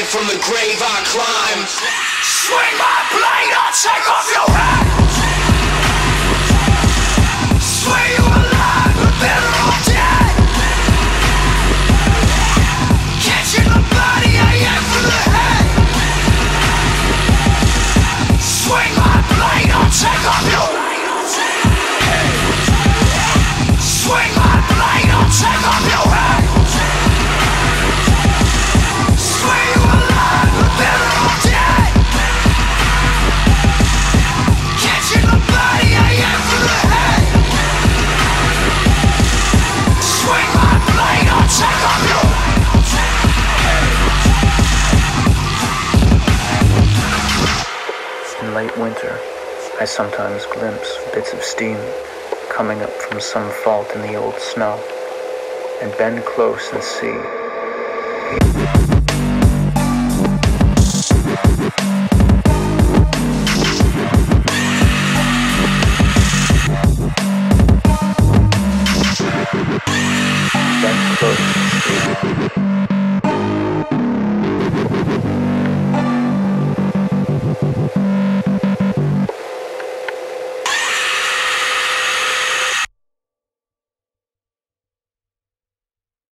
from the grave I climb. Swing my blade, I'll take off your head. Sway you alive, but better off dead. Catching the body, I aim for the head. Swing my blade, I'll take off your head. Swing my blade, I'll take off your head. Sway you alive, but better off dead. Catching the body, I aim for the head. Swing my blade, I'll take off your head. In late winter, I sometimes glimpse bits of steam coming up from some fault in the old snow, and bend close and see.